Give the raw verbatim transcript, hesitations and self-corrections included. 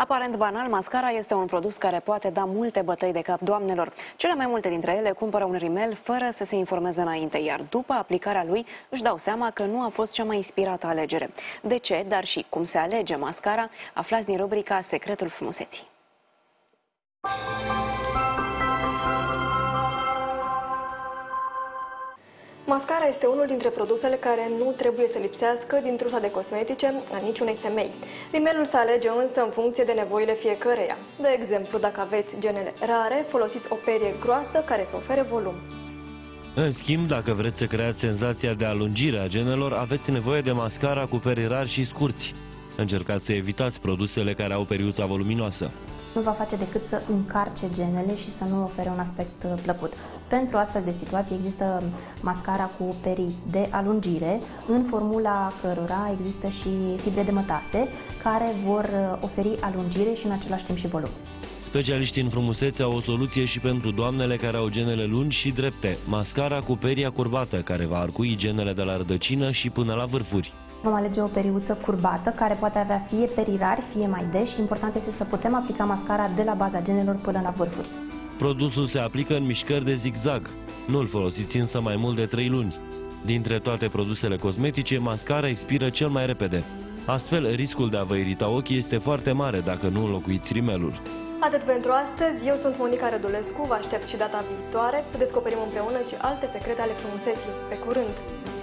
Aparent banal, mascara este un produs care poate da multe bătăi de cap doamnelor. Cele mai multe dintre ele cumpără un rimel fără să se informeze înainte, iar după aplicarea lui își dau seama că nu a fost cea mai inspirată alegere. De ce, dar și cum se alege mascara, aflați din rubrica Secretul frumuseții. Mascara este unul dintre produsele care nu trebuie să lipsească din trusa de cosmetice a niciunei femei. Rimelul se alege însă în funcție de nevoile fiecăreia. De exemplu, dacă aveți genele rare, folosiți o perie groasă care să ofere volum. În schimb, dacă vreți să creați senzația de alungire a genelor, aveți nevoie de mascara cu perii rari și scurți. Încercați să evitați produsele care au periuța voluminoasă. Nu va face decât să încarce genele și să nu ofere un aspect plăcut. Pentru astfel de situații există mascara cu perii de alungire, în formula cărora există și fibre de mătase, care vor oferi alungire și în același timp și volum. Specialiștii în frumusețe au o soluție și pentru doamnele care au genele lungi și drepte. Mascara cu peria curbată, care va arcui genele de la rădăcină și până la vârfuri. Vom alege o periuță curbată, care poate avea fie perii rari, fie mai deși. Important este să putem aplica mascara de la baza genelor până la vârfuri. Produsul se aplică în mișcări de zigzag. Nu-l folosiți însă mai mult de trei luni. Dintre toate produsele cosmetice, mascara expiră cel mai repede. Astfel, riscul de a vă irita ochii este foarte mare dacă nu înlocuiți rimelul. Atât pentru astăzi, eu sunt Monica Rădulescu, vă aștept și data viitoare să descoperim împreună și alte secrete ale frumuseții. Pe curând!